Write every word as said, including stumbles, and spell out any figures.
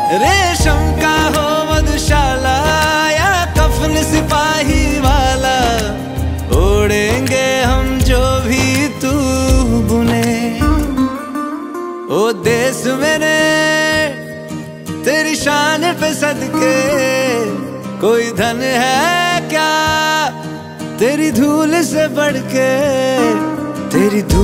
रेशम का हो मधुशाला या कफन सिपाही वाला, ओढ़ेंगे हम जो भी तू बुने। ओ देश मेरे तेरी शान पे सदके, कोई धन है क्या तेरी धूल से बढ़ के, तेरी धूल